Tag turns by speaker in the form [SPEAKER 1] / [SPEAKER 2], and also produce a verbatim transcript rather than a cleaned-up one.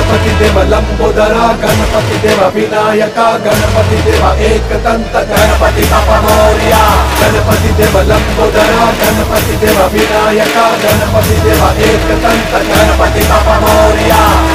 [SPEAKER 1] Ganpati Dev Lambodara Ganpati Dev Vinayaka Ganpati Dev Ekdant Ganpati Bappa Morya Ganpati Dev Lambodara Ganpati Dev Vinayaka Ganpati Dev Ekdant Ganpati Bappa Morya.